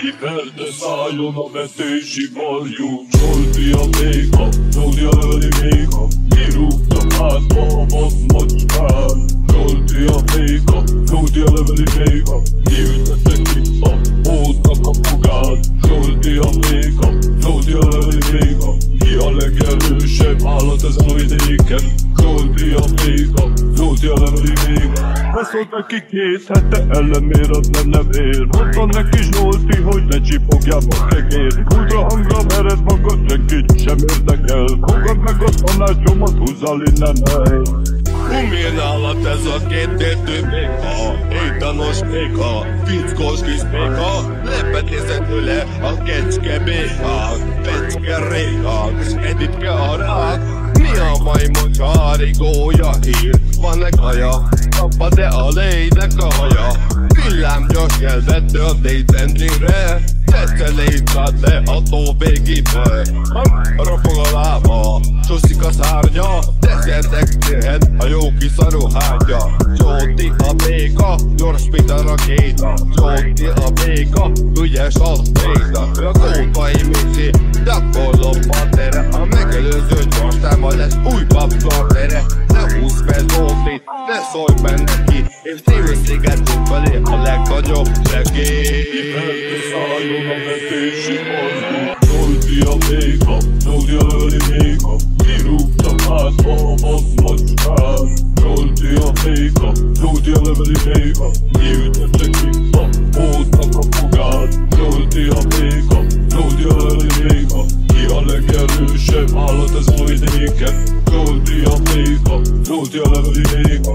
Kiverte szálljon a vetési varjú, Zsolti a béka, Zsolti a leveli béka, kirúgta hátba a vasz macskát. Zsolti a béka, Zsolti a leveli béka, kiütette ki a hódnak a fogát. Zsolti a béka, Zsolti a leveli béka, ki a legerősebb állat ezen a vidéken. Zsolti a béka, Zsolti a leveli béka, beszólt neki 2 hete, ellenméret nem ér. Mondta neki Zsolti, hogy ne csipogjál a kegér. Kultra hangra mered magad, senkit sem érdekel. Fogad meg a tanácsomat, húzzál innen el. Milyen állat ez a 2 tértő béka? Étanos béka, fickós kis béka, lepedézett tőle a kecske békák. Pecske rékák, és Editke a rák. Mi a majmos a rigója hír? Van-e kaja? Kapad-e a légynek a haja? Villámgyors jelvette a 4 centire, tette légyzát le a tó végébe. Ropog a lába, csúszik a szárnya, desszertek térhet a jó kis szaruhátja. Zsolti a béka, gyors mint a rakéta. Zsolti a béka, ügyes a béka. A kókai mixi, gyakorlom patere. A megelőző gyors támad lesz új papstartere. Ne húzz fel Zsoltit, ne szólj benne ki, és tévőszigetünk felé a legnagyobb segély. Kiverte szálljon a vetési varjú, Zsolti a béka, Zsolti a leveli béka, kirúgta hátba a vasz macskát. Zsolti a béka, Zsolti a leveli béka, kiütette ki a hódnak a fogát. Zsolti a béka, Zsolti a leveli béka, ki a legerősebb állat ezen a vidéken. Zsolti a béka, Zsolti a leveli béka.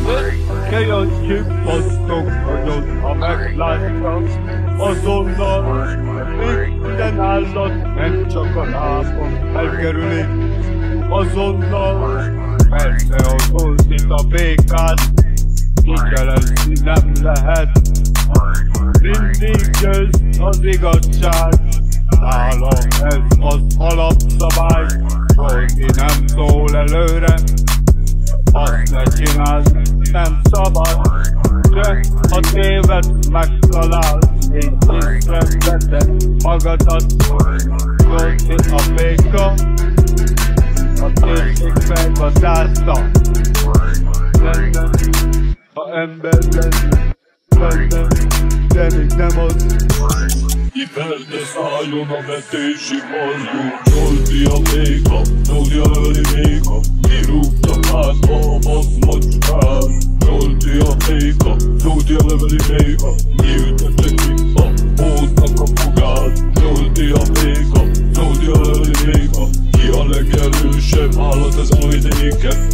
Kejöntjük, basztok nagyon, ha megláttam azonnal. Minden állat nem csak a lábon elkerüli azonnal. Persze a Zsoltit a békát kikelezni nem lehet. Mindig győz az igazság, nála ez az alapszabály. Zsolti nem szól előre, azt ne csináld, nem szabad. De ha téved megtalál, és észreveted magadat. Zsolti a béka, a térség megvadázta. Lenne, ha ember lenne, de még nem az. Kiverte szálljon a vetési varjú, Zsolti a béka, Zsolti a leveli béka, kirúgta hátba a vasz macskát. Zsolti a béka, Zsolti a leveli béka, kiütette ki a hódnak a fogát. Zsolti a béka, Zsolti a leveli béka, ki a legerősebb állat ezen a vidéken.